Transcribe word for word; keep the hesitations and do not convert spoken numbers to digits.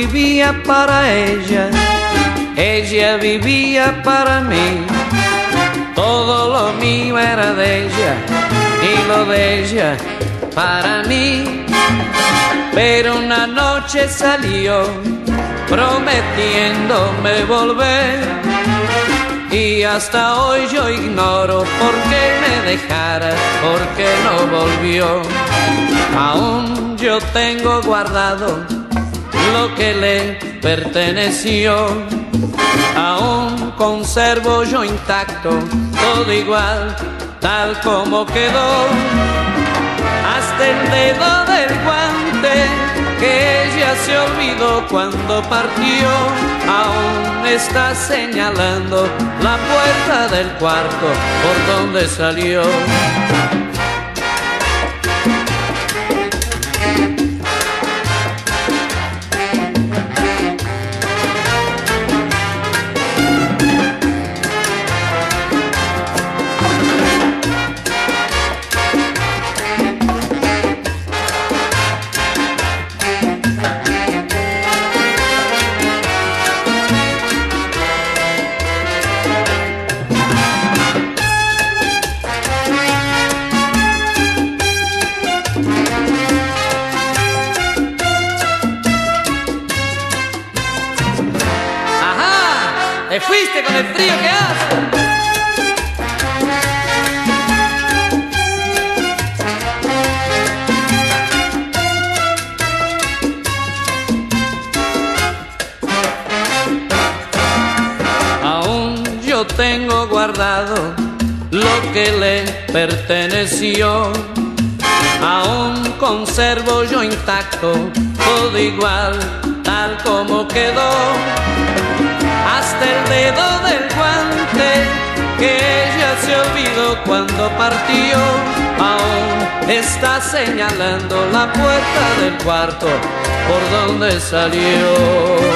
vivía para ella, ella vivía para mí. Todo lo mío era de ella y lo de ella para mí. Pero una noche salió prometiéndome volver, y hasta hoy yo ignoro por qué me dejara, por qué no volvió. Aún yo tengo guardado lo que le perteneció, aún conservo yo intacto todo igual, tal como quedó. Hasta el dedo del guante que ella se olvidó cuando partió, aún está señalando la puerta del cuarto por donde salió. ¡Te fuiste con el frío que hace! Aún yo tengo guardado lo que le perteneció, aún conservo yo intacto todo igual, tal como quedó. Hasta el dedo del guante que ella se olvidó cuando partió, aún está señalando la puerta del cuarto por donde salió.